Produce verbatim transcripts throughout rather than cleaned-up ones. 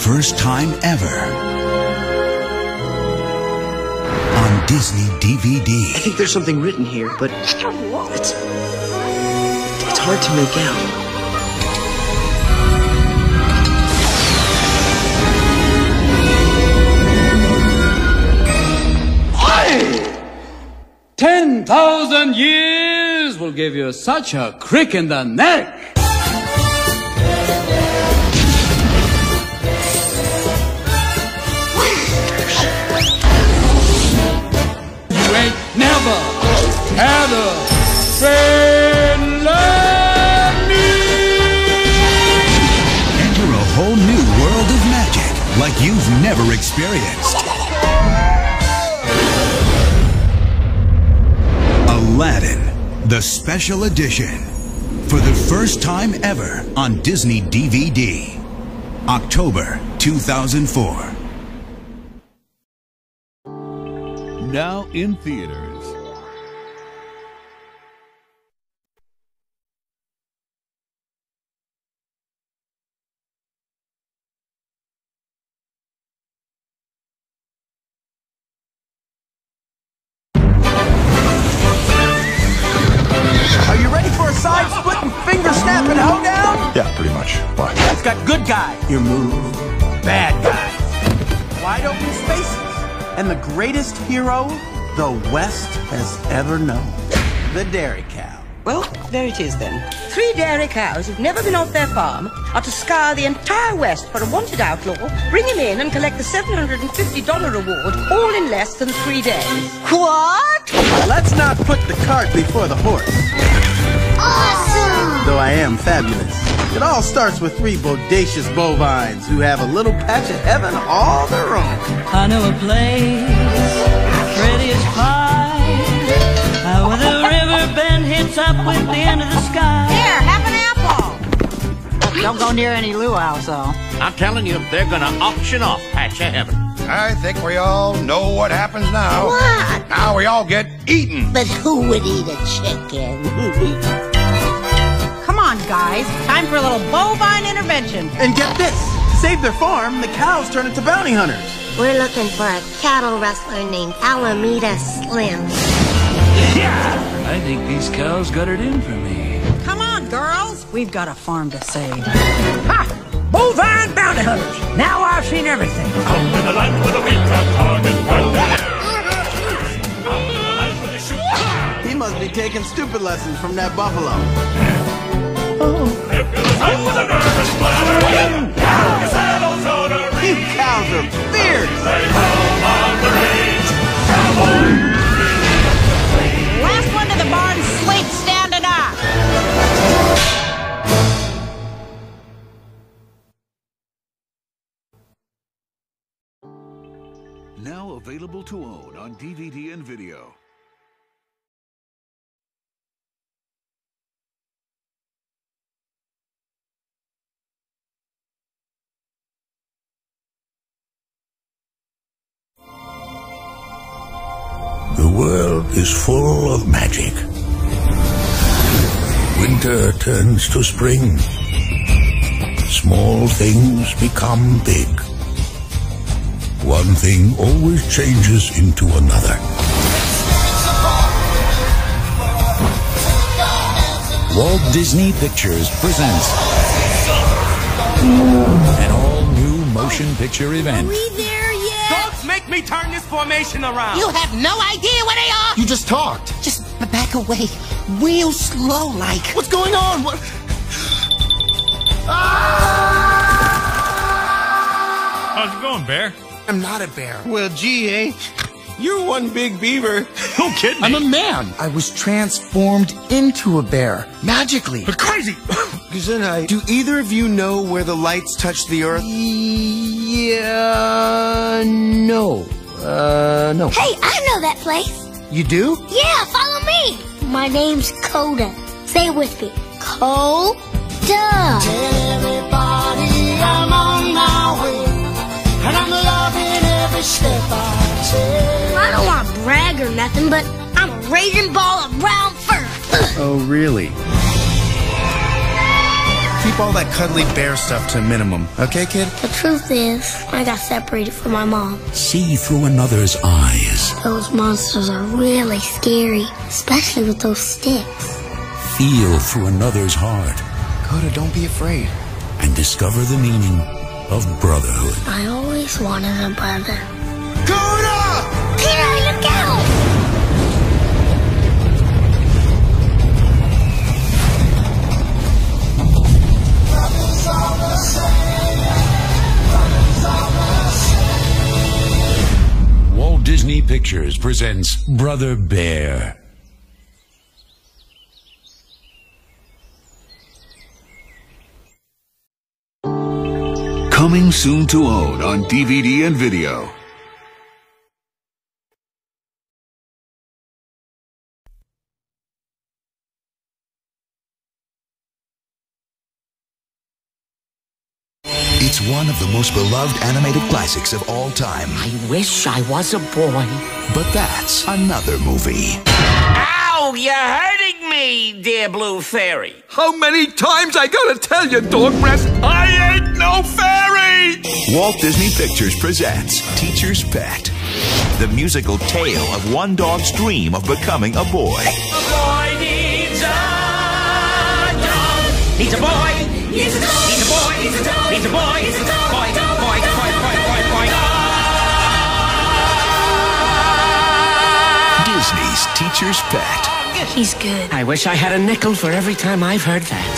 first time ever on Disney D V D. I think there's something written here, but it's, it's hard to make out. Ten thousand years will give you such a crick in the neck. You ain't never had a friend like me. Enter a whole new world of magic like you've never experienced. Aladdin, the special edition, for the first time ever on Disney D V D, October two thousand four. Now in theaters. Side-splitting, finger-snapping hoedown? Yeah, pretty much. Why? It's got good guys. You move. Bad guys. Wide open spaces. And the greatest hero the West has ever known. The dairy cow. Well, there it is then. Three dairy cows who've never been off their farm are to scour the entire West for a wanted outlaw, bring him in and collect the seven hundred fifty dollar reward, all in less than three days. What? Let's not put the cart before the horse. Awesome! Though I am fabulous. It all starts with three bodacious bovines who have a little patch of heaven all their own. I know a place, prettiest pie, uh, where the river bend hits up with the end of the sky. Here, have an apple. Don't go near any luau's, though. I'm telling you, they're gonna auction off Patch of Heaven. I think we all know what happens now. What? Now we all get eaten. But who would eat a chicken? Come on, guys. Time for a little bovine intervention. And get this. To save their farm, the cows turn into bounty hunters. We're looking for a cattle rustler named Alameda Slim. Yeah! I think these cows got it in for me. Come on, girls. We've got a farm to save. Ha! Bovine bounty hunters. Now I've seen everything. Come to the land where the wheat and target run. He must be taking stupid lessons from that buffalo. Oh. If you're the type with a nervous bladder, your saddle's on a ring. You cows are fierce. They home on the range. Cowboy. Last one to the barn, sleep standing up. Now available to own on D V D and video. The world is full of magic. Winter turns to spring. Small things become big. One thing always changes into another. Walt Disney Pictures presents an all-new motion picture event. Are we there yet? Don't make me turn this formation around. You have no idea where they are. You just talked. Just back away, real slow like. What's going on? What? How's it going, Bear? I'm not a bear. Well, gee, eh? You're one big beaver. No kidding. I'm a man. I was transformed into a bear. Magically. But crazy. Gesundheit. Do either of you know where the lights touch the earth? Yeah, no. Uh, no. Hey, I know that place. You do? Yeah, follow me. My name's Coda. Say it with me. Coda. Everybody, I'm on my way. And I'm loving every step I take. I don't want to brag or nothing, but I'm a raging ball of brown fur. Oh, really? Keep Keep all that cuddly bear stuff to a minimum, okay, kid? The truth is, I got separated from my mom. See through another's eyes. Those monsters are really scary, especially with those sticks. Feel through another's heart. Coda, don't be afraid. And discover the meaning of brotherhood. I always wanted a brother. Coda! Peter, look out! Walt Disney Pictures presents Brother Bear. Coming soon to own on D V D and video. It's one of the most beloved animated classics of all time. I wish I was a boy. But that's another movie. Ow! You're hurting me, dear Blue Fairy. How many times I gotta tell you, dog breast, I ain't no fairy! Walt Disney Pictures presents Teacher's Pet, the musical tale of one dog's dream of becoming a boy. A boy needs a dog. Needs a boy. Needs a dog. Needs a boy. Needs a dog. Needs a boy. Needs a dog. Boy, boy, boy, boy, boy, boy, boy. Disney's Teacher's Pet. He's good. I wish I had a nickel for every time I've heard that.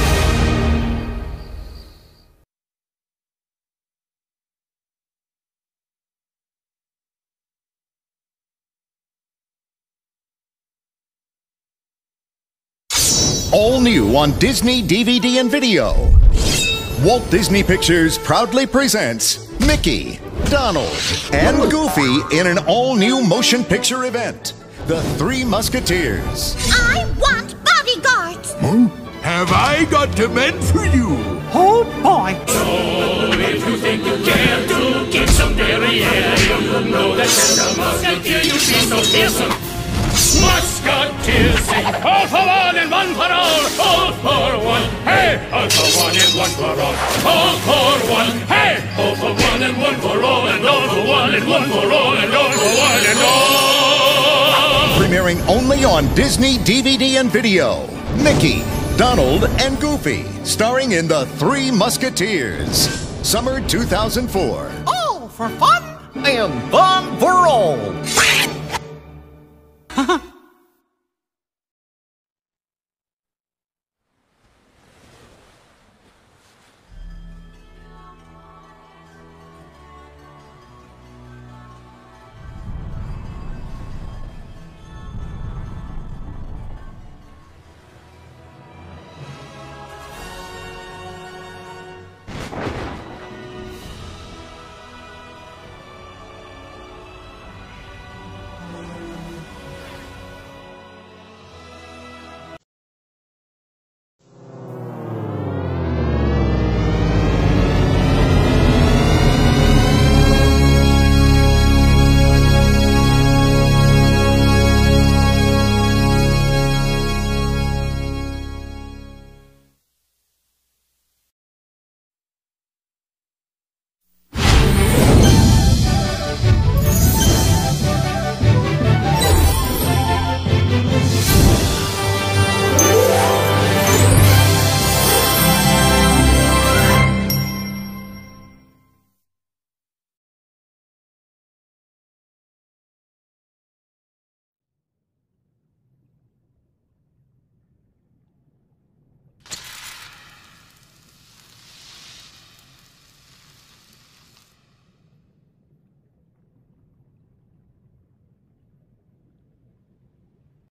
All new on Disney D V D and video. Walt Disney Pictures proudly presents Mickey, Donald, and Goofy in an all-new motion picture event, The Three Musketeers. I want bodyguards. Huh? Have I got the men for you? Oh boy. So if you think you care to kick some derriere, you know that as a musketeer you be so fearsome. Musketeers sing all for one and one for all, all for one, hey! All for one and one for all, all for one, hey! All for one and one for all, and all for one and one for all, and all for one and all. Premiering only on Disney D V D and video. Mickey, Donald, and Goofy, starring in The Three Musketeers. Summer two thousand four. All for fun and fun for all.